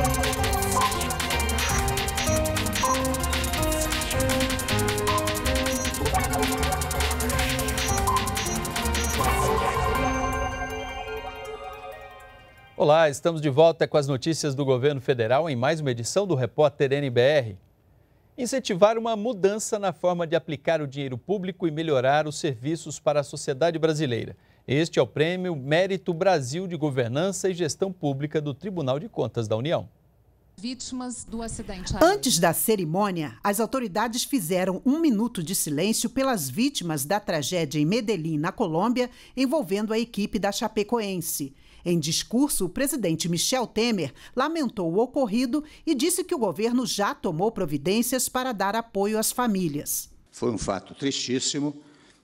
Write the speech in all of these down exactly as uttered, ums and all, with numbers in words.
Olá, estamos de volta com as notícias do governo federal em mais uma edição do Repórter N B R. Incentivar uma mudança na forma de aplicar o dinheiro público e melhorar os serviços para a sociedade brasileira. Este é o Prêmio Mérito Brasil de Governança e Gestão Pública do Tribunal de Contas da União. Vítimas do acidente. Antes da cerimônia, as autoridades fizeram um minuto de silêncio pelas vítimas da tragédia em Medellín, na Colômbia, envolvendo a equipe da Chapecoense. Em discurso, o presidente Michel Temer lamentou o ocorrido e disse que o governo já tomou providências para dar apoio às famílias. Foi um fato tristíssimo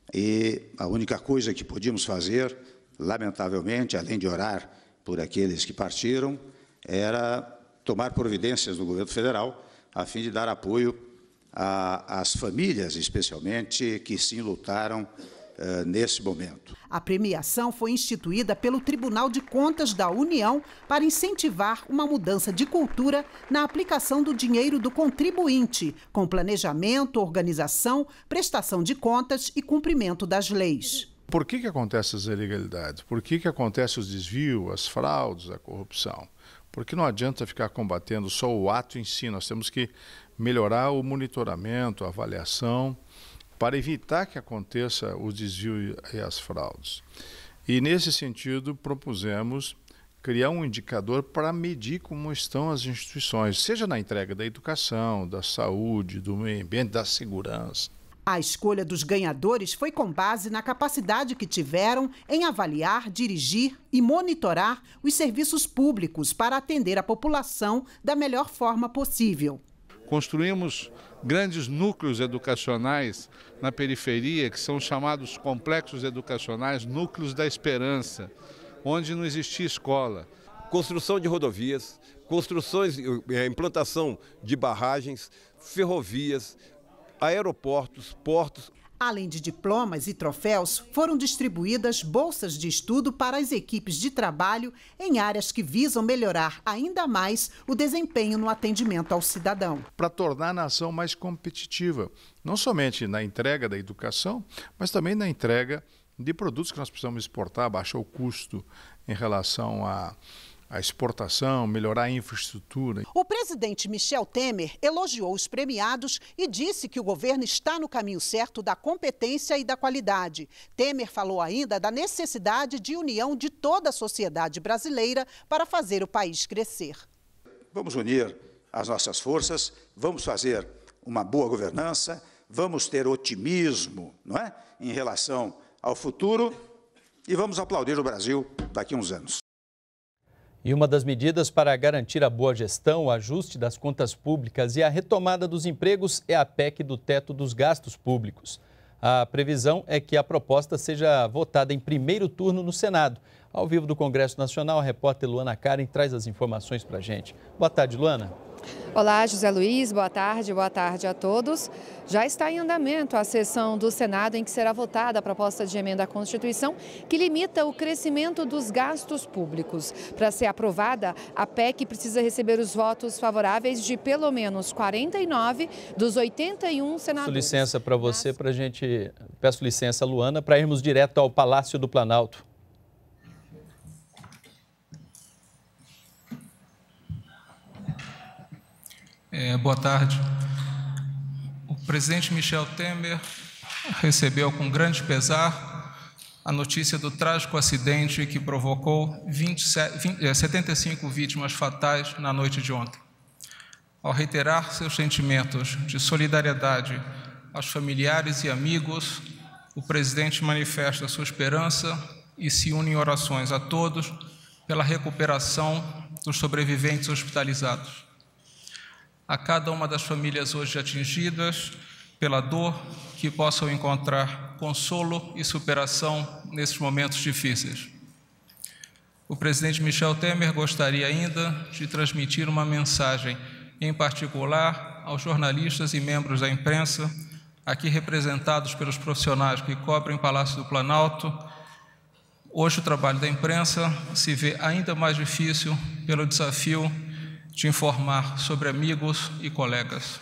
e a única coisa que podíamos fazer, lamentavelmente, além de orar por aqueles que partiram, era tomar providências do governo federal a fim de dar apoio às famílias, especialmente, que se lutaram Uh, nesse momento. A premiação foi instituída pelo Tribunal de Contas da União para incentivar uma mudança de cultura na aplicação do dinheiro do contribuinte, com planejamento, organização, prestação de contas e cumprimento das leis. Por que que acontecem as ilegalidades? Por que que acontecem os desvios, as fraudes, a corrupção? Porque não adianta ficar combatendo só o ato em si, nós temos que melhorar o monitoramento, a avaliação, para evitar que aconteça o desvio e as fraudes. E, nesse sentido, propusemos criar um indicador para medir como estão as instituições, seja na entrega da educação, da saúde, do meio ambiente, da segurança. A escolha dos ganhadores foi com base na capacidade que tiveram em avaliar, dirigir e monitorar os serviços públicos para atender a população da melhor forma possível. Construímos grandes núcleos educacionais na periferia, que são chamados complexos educacionais, núcleos da esperança, onde não existia escola. Construção de rodovias, construções, implantação de barragens, ferrovias, aeroportos, portos. Além de diplomas e troféus, foram distribuídas bolsas de estudo para as equipes de trabalho em áreas que visam melhorar ainda mais o desempenho no atendimento ao cidadão. Para tornar a nação mais competitiva, não somente na entrega da educação, mas também na entrega de produtos que nós precisamos exportar, baixar o custo em relação a a exportação, melhorar a infraestrutura. O presidente Michel Temer elogiou os premiados e disse que o governo está no caminho certo da competência e da qualidade. Temer falou ainda da necessidade de união de toda a sociedade brasileira para fazer o país crescer. Vamos unir as nossas forças, vamos fazer uma boa governança, vamos ter otimismo, não é? Em relação ao futuro e vamos aplaudir o Brasil daqui a uns anos. E uma das medidas para garantir a boa gestão, o ajuste das contas públicas e a retomada dos empregos é a P E C do teto dos gastos públicos. A previsão é que a proposta seja votada em primeiro turno no Senado. Ao vivo do Congresso Nacional, a repórter Luana Karen traz as informações para a gente. Boa tarde, Luana. Olá, José Luiz, boa tarde, boa tarde a todos. Já está em andamento a sessão do Senado em que será votada a proposta de emenda à Constituição que limita o crescimento dos gastos públicos. Para ser aprovada, a P E C precisa receber os votos favoráveis de pelo menos quarenta e nove dos oitenta e um senadores. Peço licença para você, para a gente, peço licença, Luana, para irmos direto ao Palácio do Planalto. É, boa tarde. O presidente Michel Temer recebeu com grande pesar a notícia do trágico acidente que provocou vinte, vinte, setenta e cinco vítimas fatais na noite de ontem. Ao reiterar seus sentimentos de solidariedade aos familiares e amigos, o presidente manifesta sua esperança e se une em orações a todos pela recuperação dos sobreviventes hospitalizados. A cada uma das famílias hoje atingidas pela dor, que possam encontrar consolo e superação nesses momentos difíceis. O presidente Michel Temer gostaria ainda de transmitir uma mensagem, em particular aos jornalistas e membros da imprensa, aqui representados pelos profissionais que cobrem o Palácio do Planalto. Hoje o trabalho da imprensa se vê ainda mais difícil pelo desafio te informar sobre amigos e colegas.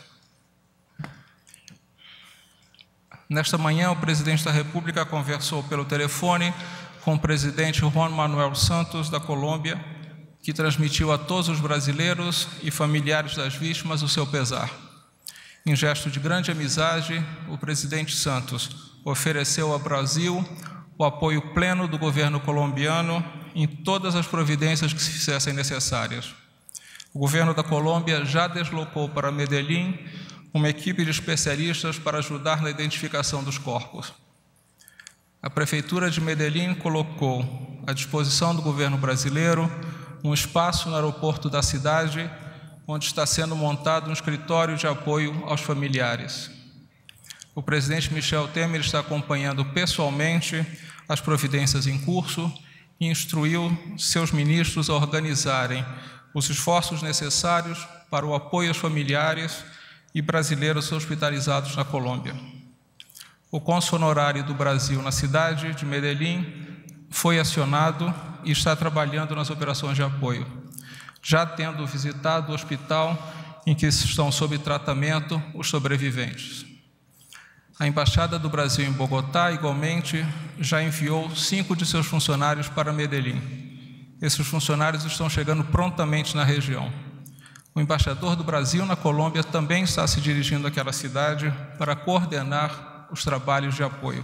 Nesta manhã, o presidente da República conversou pelo telefone com o presidente Juan Manuel Santos, da Colômbia, que transmitiu a todos os brasileiros e familiares das vítimas o seu pesar. Em gesto de grande amizade, o presidente Santos ofereceu ao Brasil o apoio pleno do governo colombiano em todas as providências que se fizessem necessárias. O governo da Colômbia já deslocou para Medellín uma equipe de especialistas para ajudar na identificação dos corpos. A Prefeitura de Medellín colocou à disposição do governo brasileiro um espaço no aeroporto da cidade, onde está sendo montado um escritório de apoio aos familiares. O presidente Michel Temer está acompanhando pessoalmente as providências em curso e instruiu seus ministros a organizarem os esforços necessários para o apoio aos familiares e brasileiros hospitalizados na Colômbia. O cônsul honorário do Brasil na cidade de Medellín foi acionado e está trabalhando nas operações de apoio, já tendo visitado o hospital em que estão sob tratamento os sobreviventes. A Embaixada do Brasil em Bogotá, igualmente, já enviou cinco de seus funcionários para Medellín. Esses funcionários estão chegando prontamente na região. O embaixador do Brasil na Colômbia também está se dirigindo àquela cidade para coordenar os trabalhos de apoio.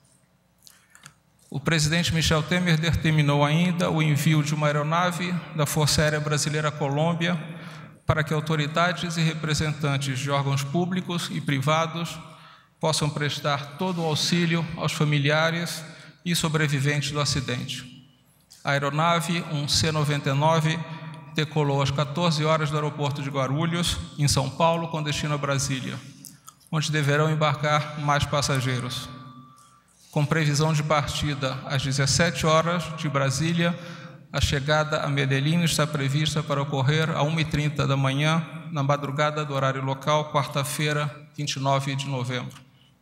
O presidente Michel Temer determinou ainda o envio de uma aeronave da Força Aérea Brasileira à Colômbia para que autoridades e representantes de órgãos públicos e privados possam prestar todo o auxílio aos familiares e sobreviventes do acidente. A aeronave, um C noventa e nove, decolou às quatorze horas do aeroporto de Guarulhos, em São Paulo, com destino a Brasília, onde deverão embarcar mais passageiros. Com previsão de partida às dezessete horas de Brasília, a chegada a Medellín está prevista para ocorrer às uma e trinta da manhã, na madrugada do horário local, quarta-feira, vinte e nove de novembro.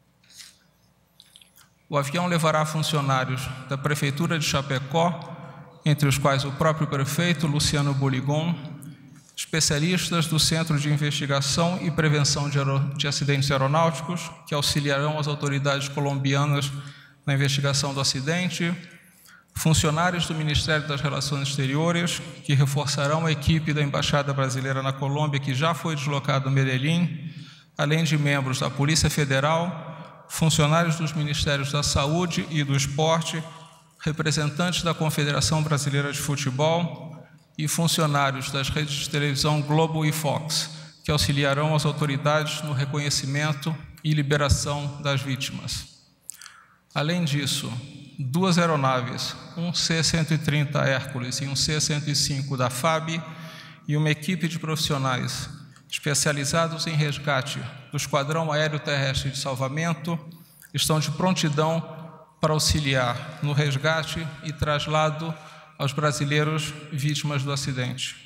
O avião levará funcionários da Prefeitura de Chapecó, entre os quais o próprio prefeito, Luciano Boligon, especialistas do Centro de Investigação e Prevenção de, de Acidentes Aeronáuticos, que auxiliarão as autoridades colombianas na investigação do acidente, funcionários do Ministério das Relações Exteriores, que reforçarão a equipe da Embaixada Brasileira na Colômbia, que já foi deslocada a Medellín, além de membros da Polícia Federal, funcionários dos Ministérios da Saúde e do Esporte, representantes da Confederação Brasileira de Futebol e funcionários das redes de televisão Globo e Fox, que auxiliarão as autoridades no reconhecimento e liberação das vítimas. Além disso, duas aeronaves, um C cento e trinta Hércules e um C cento e cinco da F A B, e uma equipe de profissionais especializados em resgate do Esquadrão Aéreo Terrestre de Salvamento estão de prontidão para auxiliar no resgate e traslado aos brasileiros vítimas do acidente.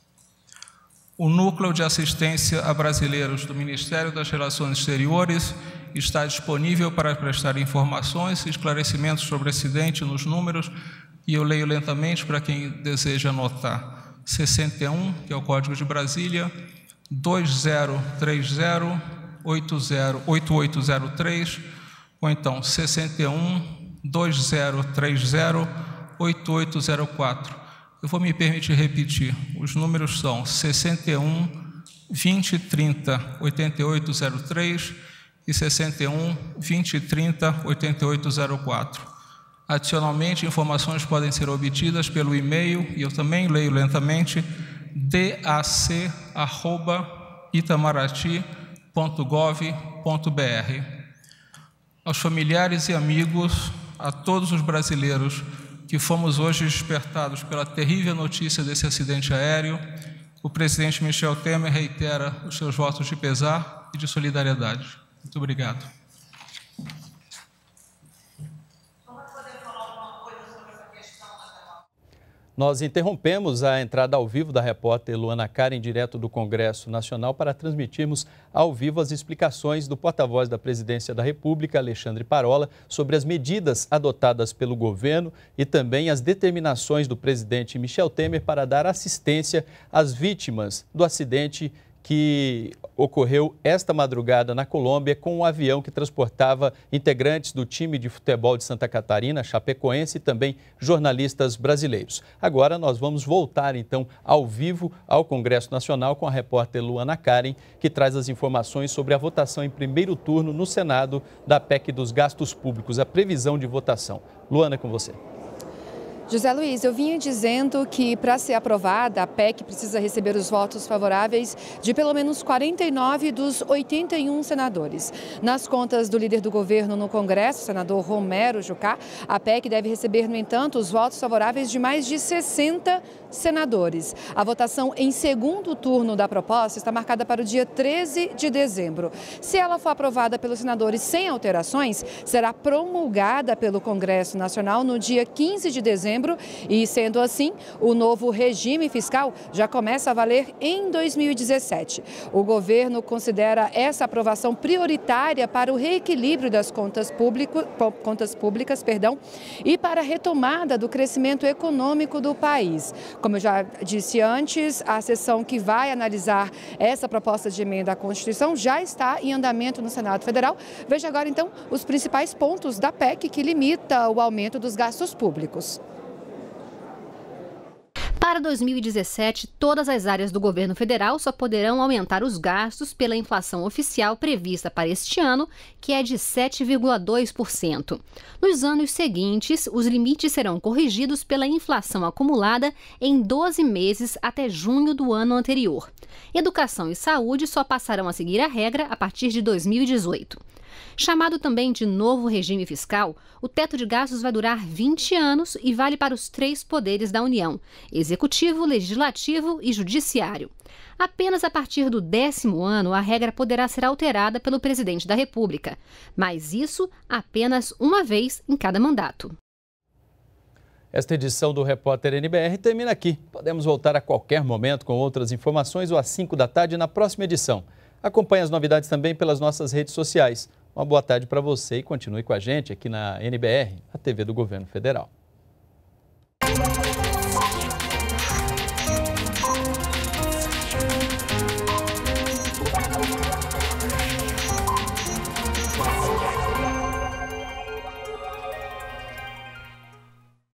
O Núcleo de Assistência a Brasileiros do Ministério das Relações Exteriores está disponível para prestar informações e esclarecimentos sobre o acidente nos números, e eu leio lentamente para quem deseja anotar. sessenta e um, que é o Código de Brasília, dois zero três zero oito zero oito oito zero três, ou então sessenta e um, dois zero três zero oito oito zero quatro. Eu vou me permitir repetir. Os números são sessenta e um, vinte, trinta, oitenta e oito zero três e sessenta e um, vinte, trinta, oitenta e oito zero quatro. Adicionalmente, informações podem ser obtidas pelo e-mail, e eu também leio lentamente, dac arroba itamaraty ponto gov ponto br. Aos familiares e amigos, a todos os brasileiros que fomos hoje despertados pela terrível notícia desse acidente aéreo, o presidente Michel Temer reitera os seus votos de pesar e de solidariedade. Muito obrigado. Nós interrompemos a entrada ao vivo da repórter Luana Karen, direto do Congresso Nacional, para transmitirmos ao vivo as explicações do porta-voz da Presidência da República, Alexandre Parola, sobre as medidas adotadas pelo governo e também as determinações do presidente Michel Temer para dar assistência às vítimas do acidente que ocorreu esta madrugada na Colômbia com um avião que transportava integrantes do time de futebol de Santa Catarina, Chapecoense, e também jornalistas brasileiros. Agora nós vamos voltar então ao vivo ao Congresso Nacional com a repórter Luana Karen, que traz as informações sobre a votação em primeiro turno no Senado da P E C dos gastos públicos, a previsão de votação. Luana, com você. José Luiz, eu vinha dizendo que para ser aprovada, a P E C precisa receber os votos favoráveis de pelo menos quarenta e nove dos oitenta e um senadores. Nas contas do líder do governo no Congresso, senador Romero Jucá, a P E C deve receber, no entanto, os votos favoráveis de mais de sessenta senadores. A votação em segundo turno da proposta está marcada para o dia treze de dezembro. Se ela for aprovada pelos senadores sem alterações, será promulgada pelo Congresso Nacional no dia quinze de dezembro. E, sendo assim, o novo regime fiscal já começa a valer em dois mil e dezessete. O governo considera essa aprovação prioritária para o reequilíbrio das contas, público, contas públicas perdão, e para a retomada do crescimento econômico do país. Como eu já disse antes, a sessão que vai analisar essa proposta de emenda à Constituição já está em andamento no Senado Federal. Veja agora, então, os principais pontos da P E C que limita o aumento dos gastos públicos. Para dois mil e dezessete, todas as áreas do governo federal só poderão aumentar os gastos pela inflação oficial prevista para este ano, que é de sete vírgula dois por cento. Nos anos seguintes, os limites serão corrigidos pela inflação acumulada em doze meses até junho do ano anterior. Educação e saúde só passarão a seguir a regra a partir de dois mil e dezoito. Chamado também de novo regime fiscal, o teto de gastos vai durar vinte anos e vale para os três poderes da União: Executivo, Legislativo e Judiciário. Apenas a partir do décimo ano, a regra poderá ser alterada pelo presidente da República, mas isso apenas uma vez em cada mandato. Esta edição do Repórter N B R termina aqui. Podemos voltar a qualquer momento com outras informações ou às cinco da tarde na próxima edição. Acompanhe as novidades também pelas nossas redes sociais. Uma boa tarde para você e continue com a gente aqui na N B R, a T V do Governo Federal.